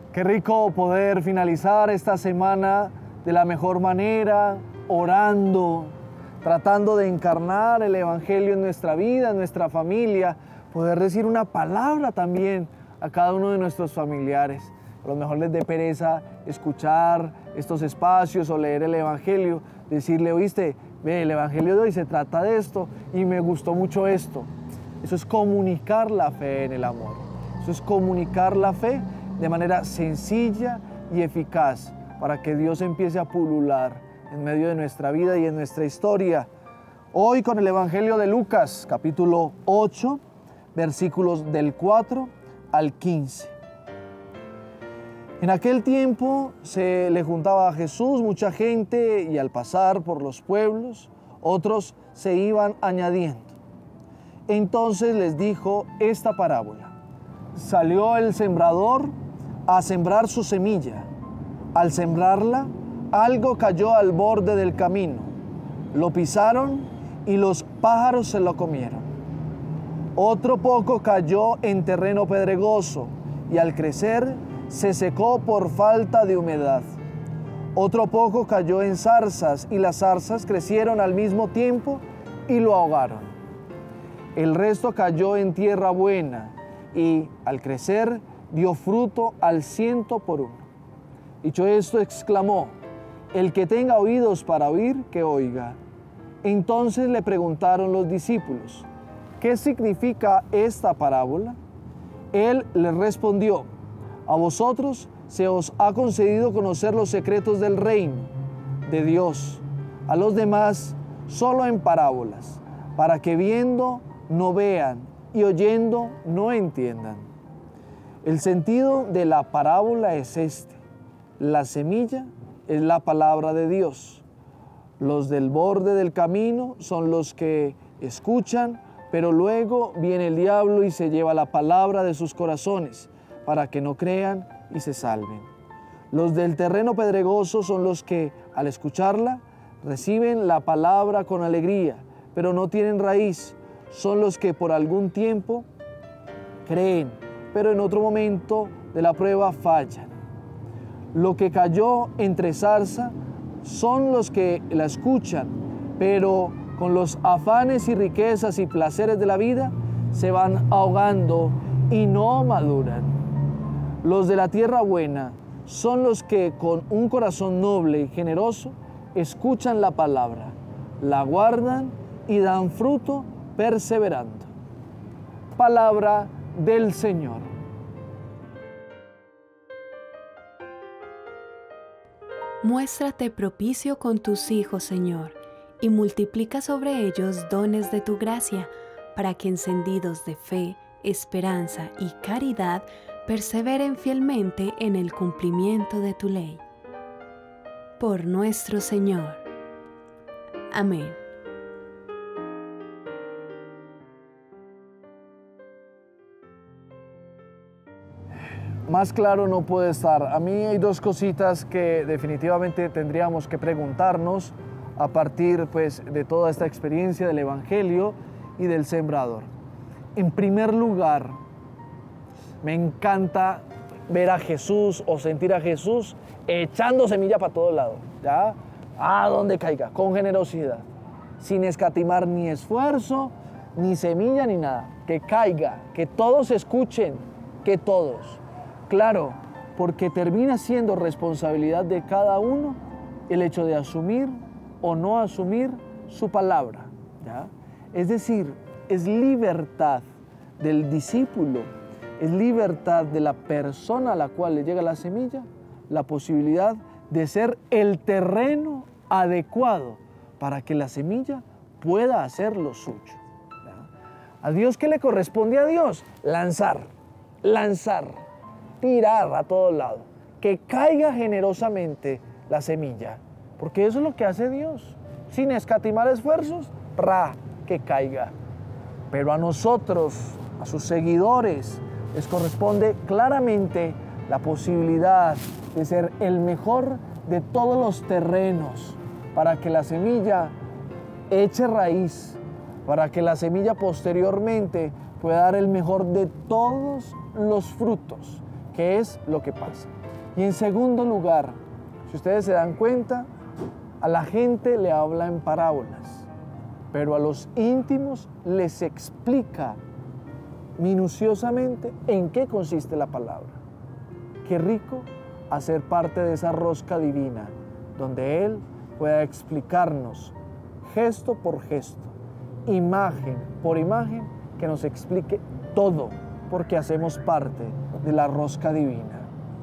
Qué rico poder finalizar esta semana de la mejor manera, orando, tratando de encarnar el Evangelio en nuestra vida, en nuestra familia, poder decir una palabra también a cada uno de nuestros familiares. A lo mejor les dé pereza escuchar estos espacios o leer el Evangelio, decirle, oíste, ve, el Evangelio de hoy se trata de esto y me gustó mucho esto. Eso es comunicar la fe en el amor. Eso es comunicar la fe de manera sencilla y eficaz para que Dios empiece a pulular en medio de nuestra vida y en nuestra historia. Hoy con el Evangelio de Lucas, capítulo 8, versículos del 4 al 15. En aquel tiempo se le juntaba a Jesús mucha gente y al pasar por los pueblos, otros se iban añadiendo. Entonces les dijo esta parábola. Salió el sembrador a sembrar su semilla. Al sembrarla, algo cayó al borde del camino. Lo pisaron y los pájaros se lo comieron. Otro poco cayó en terreno pedregoso y al crecer se secó por falta de humedad. Otro poco cayó en zarzas y las zarzas crecieron al mismo tiempo y lo ahogaron. El resto cayó en tierra buena y al crecer dio fruto al 100 por 1. Dicho esto, exclamó: el que tenga oídos para oír, que oiga. Entonces le preguntaron los discípulos: ¿qué significa esta parábola? Él les respondió: a vosotros se os ha concedido conocer los secretos del reino de Dios, a los demás solo en parábolas, para que viendo no vean y oyendo no entiendan. El sentido de la parábola es este: la semilla es la palabra de Dios. Los del borde del camino son los que escuchan, pero luego viene el diablo y se lleva la palabra de sus corazones para que no crean y se salven. Los del terreno pedregoso son los que, al escucharla, reciben la palabra con alegría, pero no tienen raíz. Son los que por algún tiempo creen, pero en otro momento de la prueba fallan. Lo que cayó entre zarza son los que la escuchan, pero con los afanes y riquezas y placeres de la vida se van ahogando y no maduran. Los de la tierra buena son los que con un corazón noble y generoso escuchan la palabra, la guardan y dan fruto perseverando. Palabra del Señor. Muéstrate propicio con tus hijos, Señor, y multiplica sobre ellos dones de tu gracia, para que encendidos de fe, esperanza y caridad, perseveren fielmente en el cumplimiento de tu ley. Por nuestro Señor. Amén. Más claro no puede estar. A mí hay dos cositas que definitivamente tendríamos que preguntarnos a partir de toda esta experiencia del Evangelio y del sembrador. En primer lugar, me encanta ver a Jesús o sentir a Jesús echando semilla para todo lado, ¿ya? A donde caiga, con generosidad, sin escatimar ni esfuerzo, ni semilla, ni nada. Que caiga, que todos escuchen, que todos. Claro, porque termina siendo responsabilidad de cada uno el hecho de asumir o no asumir su palabra, ¿ya? Es decir, es libertad del discípulo, es libertad de la persona a la cual le llega la semilla, la posibilidad de ser el terreno adecuado para que la semilla pueda hacer lo suyo, ¿ya? ¿A Dios qué le corresponde a Dios? Lanzar, tirar a todos lados, que caiga generosamente la semilla, porque eso es lo que hace Dios, sin escatimar esfuerzos, que caiga. Pero a nosotros, a sus seguidores, les corresponde claramente la posibilidad de ser el mejor de todos los terrenos, para que la semilla eche raíz, para que la semilla posteriormente pueda dar el mejor de todos los frutos. ¿Qué es lo que pasa? Y en segundo lugar, si ustedes se dan cuenta, a la gente le habla en parábolas, pero a los íntimos les explica minuciosamente en qué consiste la palabra. Qué rico hacer parte de esa rosca divina, donde Él pueda explicarnos gesto por gesto, imagen por imagen, que nos explique todo, porque hacemos parte de la rosca divina.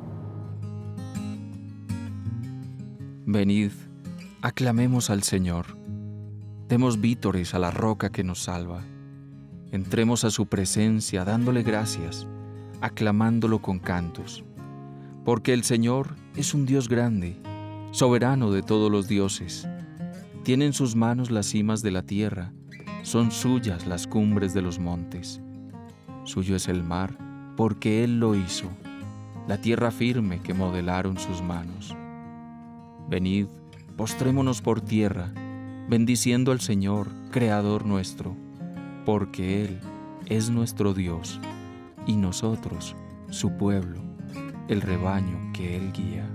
Venid, aclamemos al Señor, demos vítores a la roca que nos salva. Entremos a su presencia dándole gracias, aclamándolo con cantos. Porque el Señor es un Dios grande, soberano de todos los dioses. Tiene en sus manos las cimas de la tierra, son suyas las cumbres de los montes. Suyo es el mar, porque Él lo hizo, la tierra firme que modelaron sus manos. Venid, postrémonos por tierra, bendiciendo al Señor, Creador nuestro, porque Él es nuestro Dios, y nosotros, su pueblo, el rebaño que Él guía.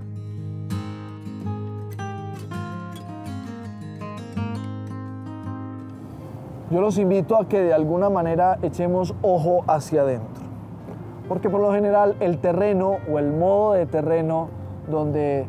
Yo los invito a que de alguna manera echemos ojo hacia adentro, porque por lo general el terreno o el modo de terreno donde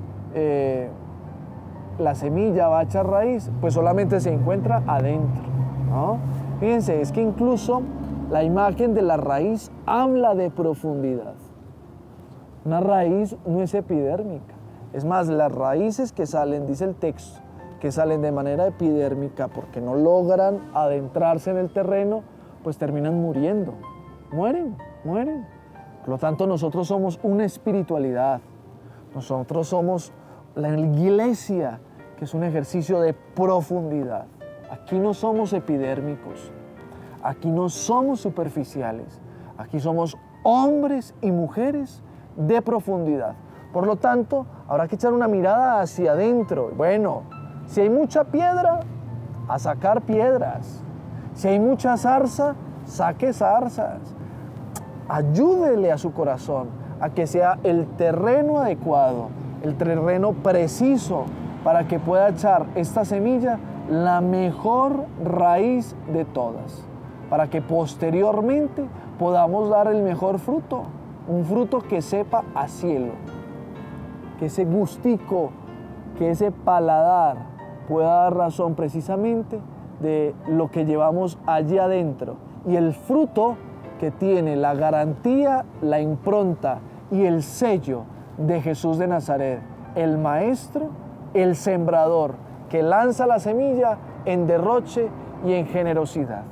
la semilla va a echar raíz, pues solamente se encuentra adentro, ¿no? Fíjense, es que incluso la imagen de la raíz habla de profundidad. Una raíz no es epidérmica. Es más, las raíces que salen, dice el texto, que salen de manera epidérmica porque no logran adentrarse en el terreno, pues terminan muriendo. Mueren. Por lo tanto, nosotros somos una espiritualidad. Nosotros somos la iglesia, que es un ejercicio de profundidad. Aquí no somos epidérmicos. Aquí no somos superficiales. Aquí somos hombres y mujeres de profundidad. Por lo tanto, habrá que echar una mirada hacia adentro. Bueno, si hay mucha piedra, a sacar piedras. Si hay mucha zarza, saque zarzas. Ayúdele a su corazón a que sea el terreno adecuado, el terreno preciso para que pueda echar esta semilla la mejor raíz de todas, para que posteriormente podamos dar el mejor fruto, un fruto que sepa a cielo, que ese gustico, que ese paladar pueda dar razón precisamente de lo que llevamos allí adentro, y el fruto que tiene la garantía, la impronta y el sello de Jesús de Nazaret, el Maestro, el sembrador, que lanza la semilla en derroche y en generosidad.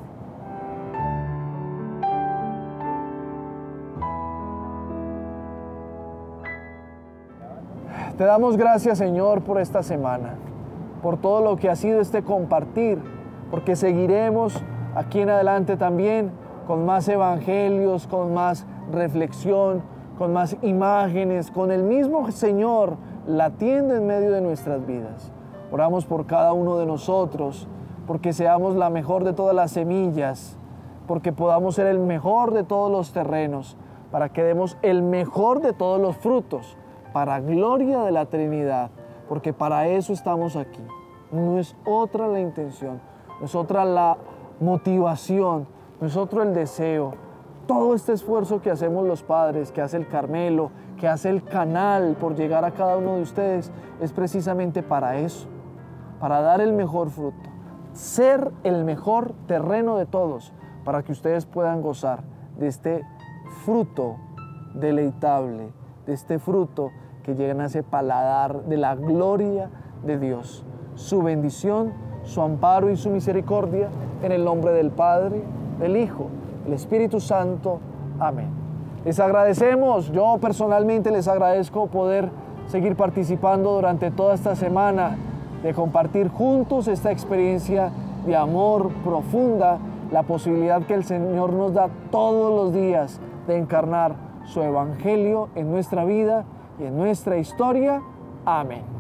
Te damos gracias, Señor, por esta semana, por todo lo que ha sido este compartir, porque seguiremos aquí en adelante también con más evangelios, con más reflexión, con más imágenes, con el mismo Señor latiendo en medio de nuestras vidas. Oramos por cada uno de nosotros, porque seamos la mejor de todas las semillas, porque podamos ser el mejor de todos los terrenos, para que demos el mejor de todos los frutos, para gloria de la Trinidad, porque para eso estamos aquí. No es otra la intención, no es otra la motivación, no es otro el deseo. Todo este esfuerzo que hacemos los padres, que hace el Carmelo, que hace el canal por llegar a cada uno de ustedes, es precisamente para eso, para dar el mejor fruto, ser el mejor terreno de todos, para que ustedes puedan gozar de este fruto deleitable, de este fruto que llena ese paladar de la gloria de Dios. Su bendición, su amparo y su misericordia, en el nombre del Padre, del Hijo, del Espíritu Santo. Amén. Les agradecemos, yo personalmente les agradezco poder seguir participando durante toda esta semana, de compartir juntos esta experiencia de amor profunda, la posibilidad que el Señor nos da todos los días de encarnar su Evangelio en nuestra vida y en nuestra historia. Amén.